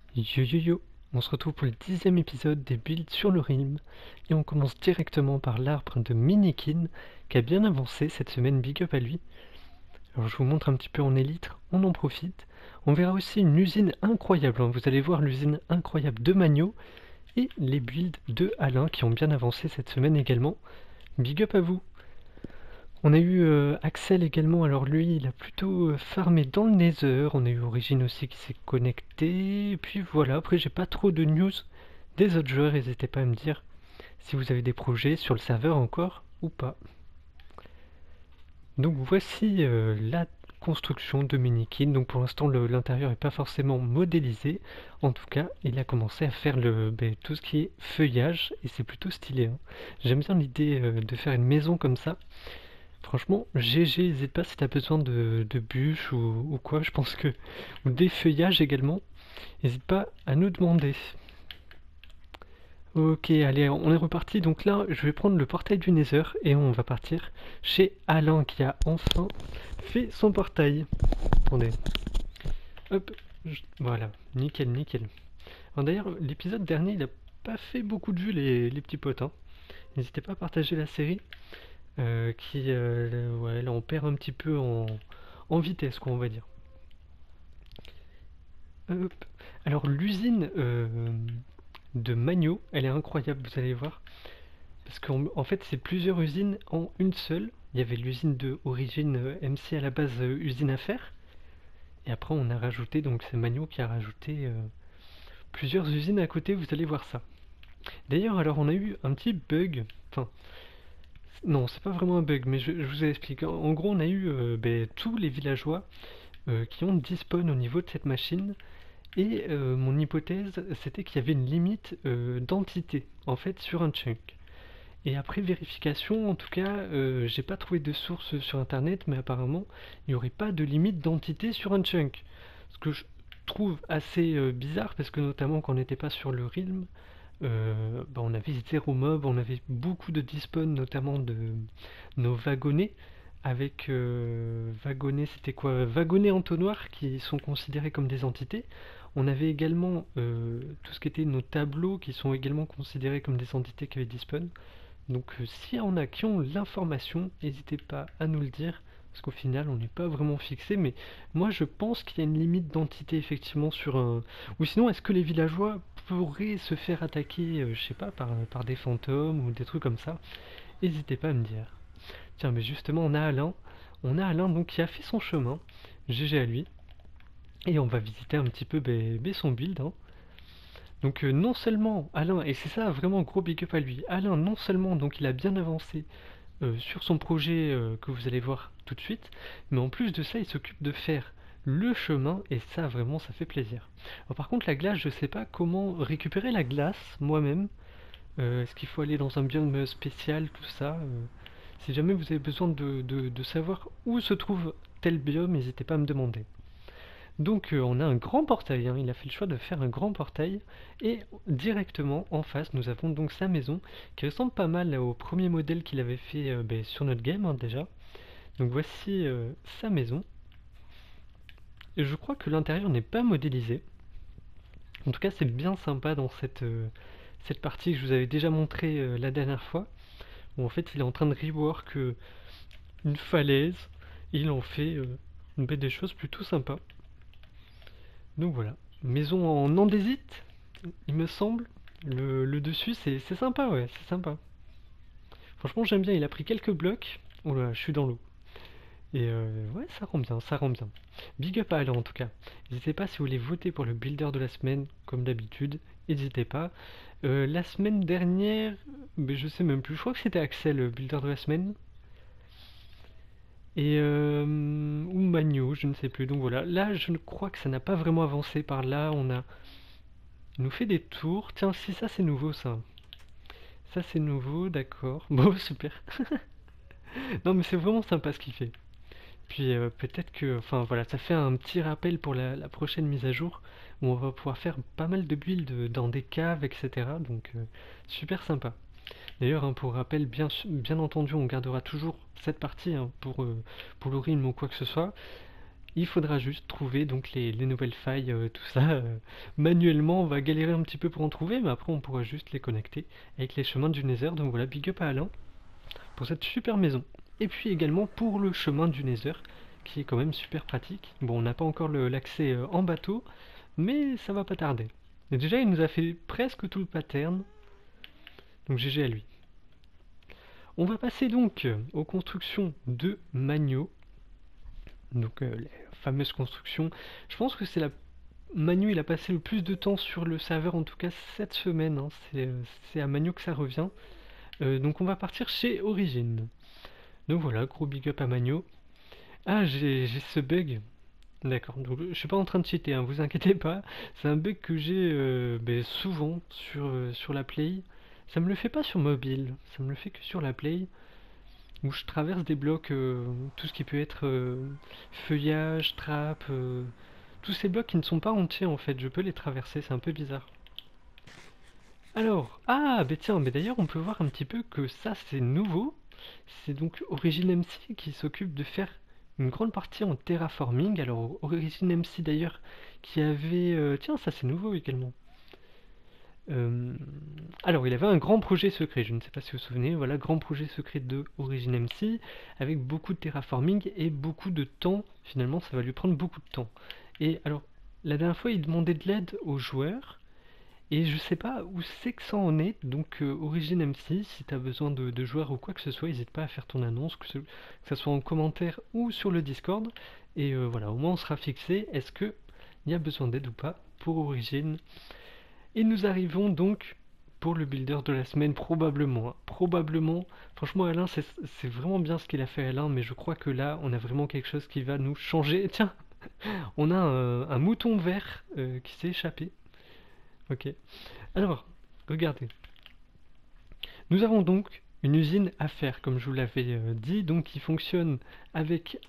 Yo yo yo, on se retrouve pour le 10e épisode des builds sur le Realm et on commence directement par l'arbre de Minikin qui a bien avancé cette semaine, big up à lui. Alors je vous montre un petit peu en élite, on en profite. On verra aussi une usine incroyable, hein. Vous allez voir l'usine incroyable de Magno et les builds de Alain qui ont bien avancé cette semaine également. Big up à vous. On a eu Axel également, alors lui il a plutôt farmé dans le Nether, on a eu Origine aussi qui s'est connecté, et puis voilà, après j'ai pas trop de news des autres joueurs, n'hésitez pas à me dire si vous avez des projets sur le serveur encore ou pas. Donc voici la construction de Minikin, donc pour l'instant l'intérieur n'est pas forcément modélisé, en tout cas il a commencé à faire tout ce qui est feuillage, et c'est plutôt stylé, hein. J'aime bien l'idée de faire une maison comme ça. Franchement, GG, n'hésite pas si t'as besoin de bûches ou quoi, je pense que... Ou des feuillages également, n'hésite pas à nous demander. Ok, allez, on est reparti, donc là, je vais prendre le portail du Nether et on va partir chez Alain qui a enfin fait son portail. Attendez, hop, voilà, nickel, nickel. Alors d'ailleurs, l'épisode dernier, il a pas fait beaucoup de vues les petits potes, hein. N'hésitez pas à partager la série. Ouais, là on perd un petit peu en vitesse, quoi, on va dire. Hop. Alors l'usine de Magno, elle est incroyable, vous allez voir. Parce qu'en fait, c'est plusieurs usines en une seule. Il y avait l'usine de Origine MC à la base, usine à fer. Et après, on a rajouté, donc c'est Magno qui a rajouté plusieurs usines à côté, vous allez voir ça. D'ailleurs, alors on a eu un petit bug. Enfin, non, c'est pas vraiment un bug, mais je vous explique. En gros, on a eu tous les villageois qui ont despawn au niveau de cette machine. Et mon hypothèse, c'était qu'il y avait une limite d'entité, en fait, sur un chunk. Et après vérification, en tout cas, j'ai pas trouvé de source sur internet, mais apparemment, il n'y aurait pas de limite d'entité sur un chunk. Ce que je trouve assez bizarre, parce que notamment quand on n'était pas sur le Realm, on avait zéro mob, on avait beaucoup de despawn, notamment de nos wagonnets, avec wagonnets, c'était quoi? Wagonnets entonnoirs qui sont considérés comme des entités. On avait également tout ce qui était nos tableaux qui sont également considérés comme des entités qui avaient despawn. Donc s'il y en a qui ont l'information, n'hésitez pas à nous le dire, parce qu'au final on n'est pas vraiment fixé, mais moi je pense qu'il y a une limite d'entité effectivement sur un... Ou sinon est-ce que les villageois pourraient se faire attaquer, je sais pas, par des fantômes ou des trucs comme ça? N'hésitez pas à me dire. Tiens, mais justement on a Alain donc qui a fait son chemin, GG à lui, et on va visiter un petit peu son build, hein. Donc non seulement Alain, et c'est ça vraiment gros big up à lui, Alain non seulement donc il a bien avancé sur son projet que vous allez voir tout de suite, mais en plus de ça il s'occupe de faire le chemin et ça vraiment ça fait plaisir. Alors, par contre la glace, je sais pas comment récupérer la glace moi-même. Est-ce qu'il faut aller dans un biome spécial, tout ça si jamais vous avez besoin de savoir où se trouve tel biome, n'hésitez pas à me demander. Donc on a un grand portail, hein. Il a fait le choix de faire un grand portail et directement en face nous avons donc sa maison qui ressemble pas mal au premier modèle qu'il avait fait sur notre game, hein, déjà. Donc voici sa maison. Et je crois que l'intérieur n'est pas modélisé. En tout cas c'est bien sympa dans cette partie que je vous avais déjà montré la dernière fois, où en fait il est en train de rework une falaise et il en fait des choses plutôt sympas. Donc voilà, maison en andésite, il me semble. Le dessus, c'est sympa, ouais, c'est sympa. Franchement, j'aime bien, il a pris quelques blocs. Oh là, je suis dans l'eau. Et ouais, ça rend bien, ça rend bien. Big up à Alain en tout cas. N'hésitez pas si vous voulez voter pour le builder de la semaine, comme d'habitude. N'hésitez pas. La semaine dernière, mais je sais même plus, je crois que c'était Axel, le builder de la semaine. Et ou Magno, je ne sais plus. Donc voilà, là je crois que ça n'a pas vraiment avancé par là. Il nous fait des tours. Tiens, si ça c'est nouveau ça. Ça c'est nouveau, d'accord. Bon, super. Non mais c'est vraiment sympa ce qu'il fait. Puis peut-être que, enfin voilà, ça fait un petit rappel pour la prochaine mise à jour où on va pouvoir faire pas mal de builds dans des caves, etc. Donc super sympa. D'ailleurs, hein, pour rappel, bien entendu, on gardera toujours cette partie, hein, pour l'Orim ou quoi que ce soit. Il faudra juste trouver donc les nouvelles failles, tout ça. Manuellement, on va galérer un petit peu pour en trouver, mais après on pourra juste les connecter avec les chemins du Nether. Donc voilà, big up à Alain pour cette super maison. Et puis également pour le chemin du Nether, qui est quand même super pratique. Bon, on n'a pas encore l'accès en bateau, mais ça va pas tarder. Et déjà, il nous a fait presque tout le pattern, donc GG à lui. On va passer donc aux constructions de Magno. Donc les fameuses constructions. Je pense que c'est la Manu, il a passé le plus de temps sur le serveur, en tout cas cette semaine, hein. C'est à Manu que ça revient. Donc on va partir chez Origin. Donc voilà, gros big up à Manu. Ah, j'ai ce bug. D'accord, donc je suis pas en train de cheater, hein, vous inquiétez pas. C'est un bug que j'ai souvent sur la Play. Ça me le fait pas sur mobile, ça me le fait que sur la Play. Où je traverse des blocs, tout ce qui peut être feuillage, trappe, tous ces blocs qui ne sont pas entiers en fait, je peux les traverser, c'est un peu bizarre. Alors, ah, bah tiens, mais d'ailleurs on peut voir un petit peu que ça c'est nouveau. C'est donc Origin MC qui s'occupe de faire une grande partie en terraforming. Alors Origin MC d'ailleurs qui avait... tiens, ça c'est nouveau également. Alors, il avait un grand projet secret, je ne sais pas si vous vous souvenez, voilà, grand projet secret de Origin MC, avec beaucoup de terraforming et beaucoup de temps, finalement ça va lui prendre beaucoup de temps. Et alors, la dernière fois il demandait de l'aide aux joueurs, et je sais pas où c'est que ça en est, donc Origin MC, si tu as besoin de joueurs ou quoi que ce soit, n'hésite pas à faire ton annonce, que ce soit en commentaire ou sur le Discord, et voilà, au moins on sera fixé, est-ce qu'il y a besoin d'aide ou pas pour Origin. Et nous arrivons donc pour le builder de la semaine, probablement. Hein. Probablement. Franchement, Alain, c'est vraiment bien ce qu'il a fait, Alain, mais je crois que là, on a vraiment quelque chose qui va nous changer. Tiens, on a un mouton vert qui s'est échappé. Ok. Alors, regardez. Nous avons donc une usine à faire, comme je vous l'avais dit, donc qui fonctionne avec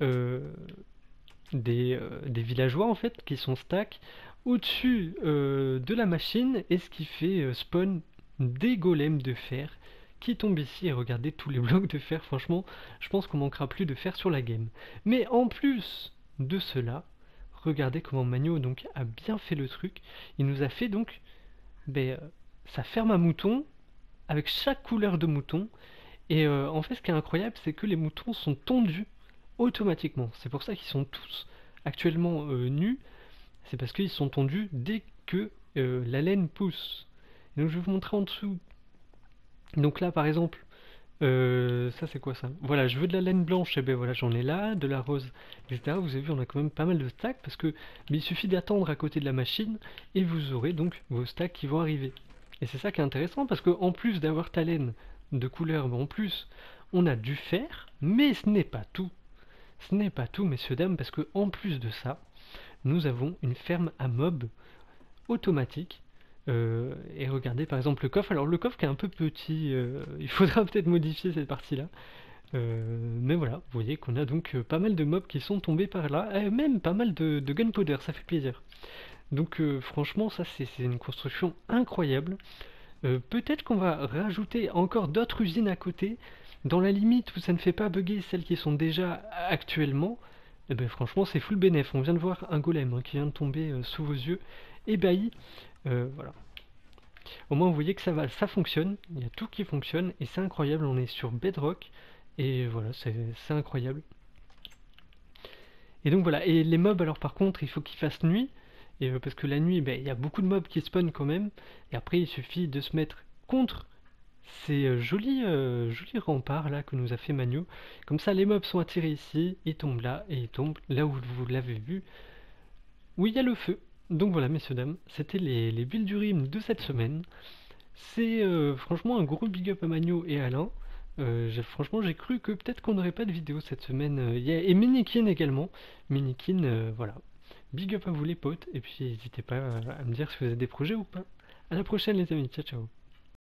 des villageois en fait qui sont stack au-dessus de la machine, et ce qui fait spawn des golems de fer qui tombent ici. Et regardez tous les blocs de fer, franchement je pense qu'on manquera plus de fer sur la game. Mais en plus de cela, regardez comment Magno donc a bien fait le truc. Il nous a fait donc sa ferme à moutons avec chaque couleur de mouton. Et en fait ce qui est incroyable, c'est que les moutons sont tondus automatiquement. C'est pour ça qu'ils sont tous actuellement nus. C'est parce qu'ils sont tondus dès que la laine pousse. Et donc je vais vous montrer en dessous. Donc là par exemple, ça c'est quoi ça? Voilà, je veux de la laine blanche, et ben voilà, j'en ai là, de la rose, etc. Vous avez vu, on a quand même pas mal de stacks, parce que il suffit d'attendre à côté de la machine, et vous aurez donc vos stacks qui vont arriver. Et c'est ça qui est intéressant, parce que en plus d'avoir ta laine de couleur, en plus on a du fer, mais ce n'est pas tout. Ce n'est pas tout, messieurs dames, parce que en plus de ça, nous avons une ferme à mobs automatique. Et regardez par exemple le coffre. Alors le coffre qui est un peu petit, il faudra peut-être modifier cette partie-là. Mais voilà, vous voyez qu'on a donc pas mal de mobs qui sont tombés par là, même pas mal de gunpowder, ça fait plaisir. Donc franchement, ça c'est une construction incroyable. Peut-être qu'on va rajouter encore d'autres usines à côté, dans la limite où ça ne fait pas bugger celles qui sont déjà actuellement. Et ben franchement c'est full bénéf. On vient de voir un golem hein, qui vient de tomber sous vos yeux, ébahi. Voilà. Au moins vous voyez que ça va, ça fonctionne, il y a tout qui fonctionne et c'est incroyable, on est sur Bedrock et voilà, c'est incroyable. Et donc voilà, et les mobs alors par contre il faut qu'ils fassent nuit, et, parce que la nuit il y a beaucoup de mobs qui spawnent quand même, et après il suffit de se mettre contre ces jolis remparts là que nous a fait Magno. Comme ça les mobs sont attirés ici, ils tombent là, et ils tombent là où vous l'avez vu, où il y a le feu. Donc voilà messieurs dames, c'était les builds du RIM de cette semaine. C'est franchement un gros big up à Magno et Alain. Franchement j'ai cru que peut-être qu'on n'aurait pas de vidéo cette semaine. Et Minikin également. Minikin, voilà. Big up à vous les potes. Et puis n'hésitez pas à me dire si vous avez des projets ou pas. À la prochaine les amis, ciao ciao.